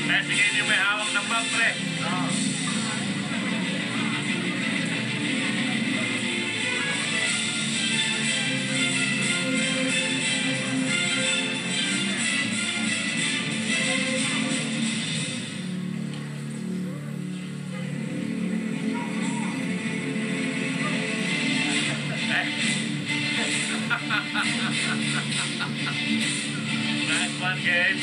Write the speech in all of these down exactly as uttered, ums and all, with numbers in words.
Eh, sige, hindi may hawak ng bag, pre. Oo. Nice one, Gabe.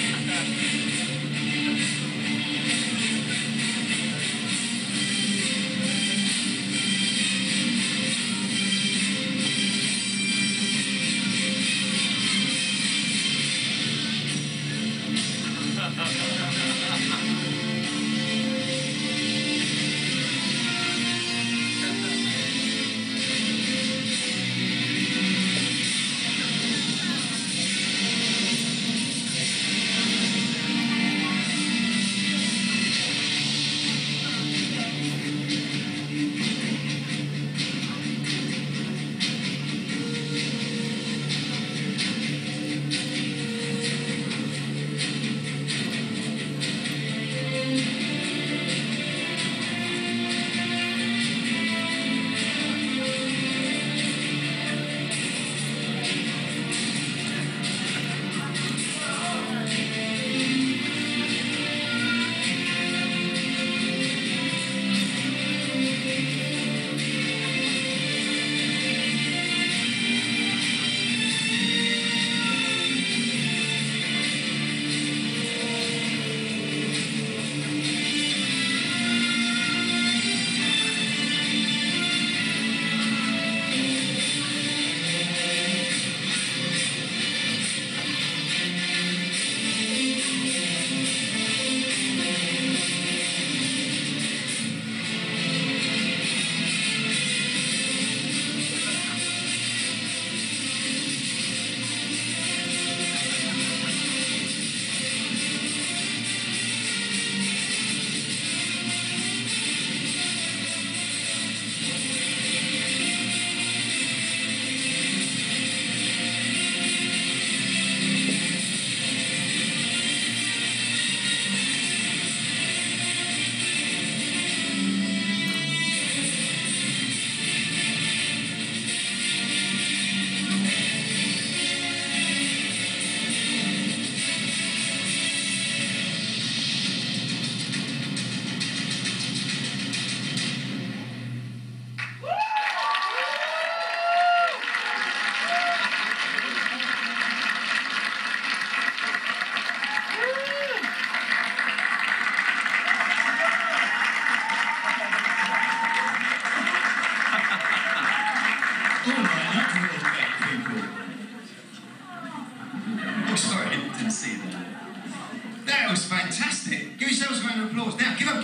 That was fantastic. Give yourselves a round of applause. Now, give them.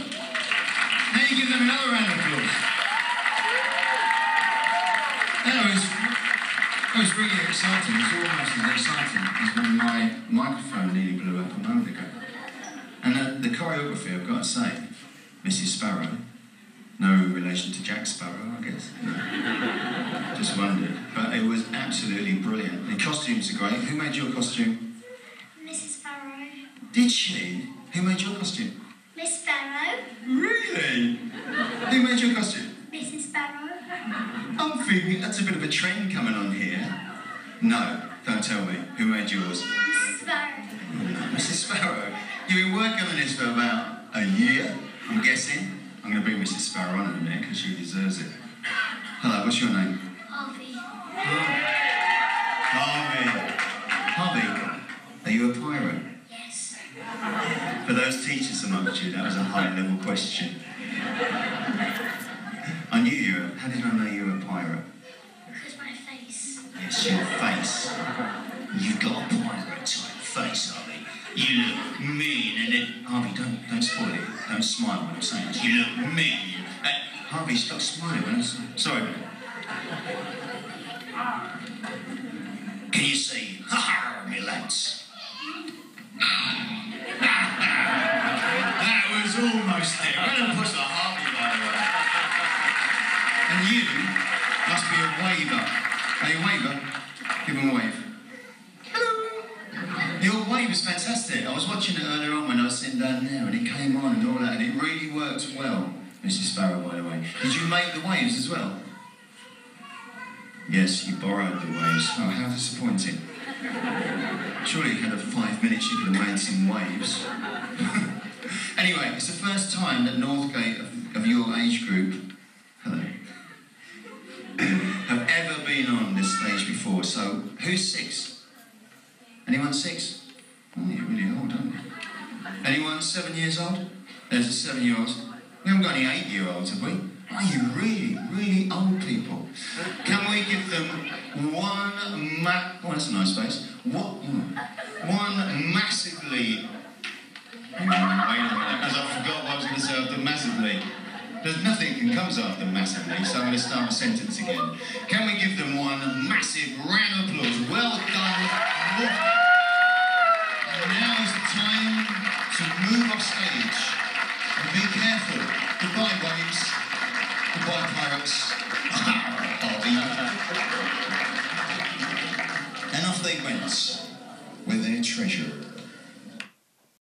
Now you give them another round of applause. That was, that was really exciting. It was almost as exciting as when my microphone nearly blew up a moment ago. And the, the choreography, I've got to say, Missus Sparrow, no relation to Jack Sparrow, I guess. No. Just wondered. But it was absolutely brilliant. The costumes are great. Who made your costume? Missus Sparrow. Did she? Who made your costume? Miss Sparrow. Really? Who made your costume? Missus Sparrow. I'm thinking that's a bit of a trend coming on here. No, don't tell me. Who made yours? Missus Sparrow. Oh, no, Missus Sparrow. You've been working on this for about a year, I'm guessing. I'm going to bring Missus Sparrow on in a minute because she deserves it. Hello, what's your name? Harvey. Harvey. Harvey, are you a pirate? Yes. For those teachers amongst you, that was a high-level question. I knew you were. How did I know you were a pirate? Because my face. It's your face. You've got a pirate-type face, Harvey. You look mean, and then... Harvey, don't, don't spoil it. Don't smile when I'm saying this. You look mean. Uh, Harvey, stop smiling when I'm saying... Sorry. Can you say, ha ha, me lads? That was almost there. I'm going to push the Harvey, by the way. And you must be a waver. Are you a waver? Give him a wave. Hello. You're a waver. Crawley was fantastic. I was watching it earlier on when I was sitting down there, and it came on and all that, and it really worked well. Missus Sparrow, by the way. Did you make the waves as well? Yes, you borrowed the waves. Oh, how disappointing. Surely you had a five minutes you could have made some waves. Anyway, it's the first time that Northgate of, of your age group, hello, have ever been on this stage before. So, who's six? Anyone six? Oh, you're really old, aren't you? Anyone seven years old? There's a seven-year-old. We haven't got any eight-year-olds, have we? Are you really, really old people? Can we give them one ma... Oh, that's a nice face. What? One massively... Hang on, wait a minute, because I forgot what I was going to say after massively. There's nothing that comes after massively, so I'm going to start the sentence again. Can we give them one massive round of applause? Well done. And now is the time to move off stage.